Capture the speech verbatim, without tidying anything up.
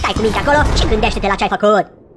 Stai cu mintea acolo și gândește-te la ce ai făcut.